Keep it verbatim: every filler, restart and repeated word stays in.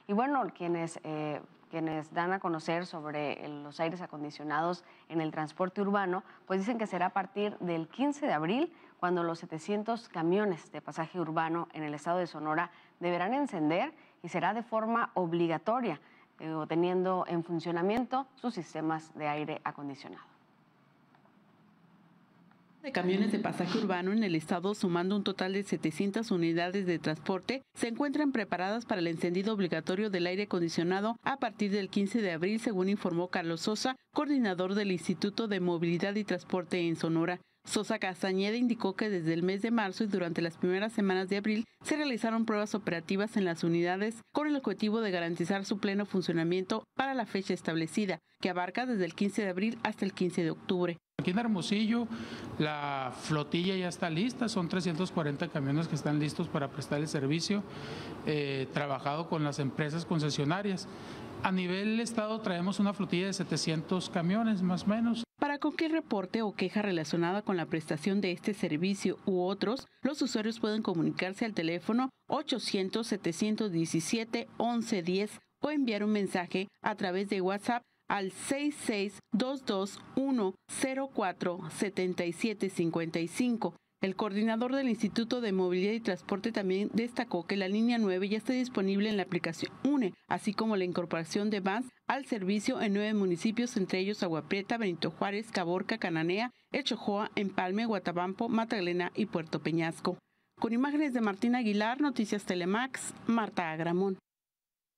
Y bueno, quienes, eh, quienes dan a conocer sobre los aires acondicionados en el transporte urbano, pues dicen que será a partir del quince de abril, cuando los setecientos camiones de pasaje urbano en el estado de Sonora deberán encender y será de forma obligatoria, eh, teniendo en funcionamiento sus sistemas de aire acondicionado. De camiones de pasaje urbano en el estado, sumando un total de setecientas unidades de transporte, se encuentran preparadas para el encendido obligatorio del aire acondicionado a partir del quince de abril, según informó Carlos Sosa, coordinador del Instituto de Movilidad y Transporte en Sonora. Sosa Castañeda indicó que desde el mes de marzo y durante las primeras semanas de abril se realizaron pruebas operativas en las unidades con el objetivo de garantizar su pleno funcionamiento para la fecha establecida, que abarca desde el quince de abril hasta el quince de octubre. Aquí en Hermosillo la flotilla ya está lista, son trescientos cuarenta camiones que están listos para prestar el servicio, eh, trabajado con las empresas concesionarias. A nivel estado traemos una flotilla de setecientos camiones más o menos. Para cualquier reporte o queja relacionada con la prestación de este servicio u otros, los usuarios pueden comunicarse al teléfono ochocientos, setecientos diecisiete, once diez o enviar un mensaje a través de WhatsApp al seis seis dos dos uno cero cuatro siete siete cinco cinco. El coordinador del Instituto de Movilidad y Transporte también destacó que la línea nueve ya está disponible en la aplicación UNE, así como la incorporación de vans al servicio en nueve municipios, entre ellos Agua Prieta, Benito Juárez, Caborca, Cananea, El Chojoa, Empalme, Guatabampo, Magdalena y Puerto Peñasco. Con imágenes de Martín Aguilar, Noticias Telemax, Marta Agramón.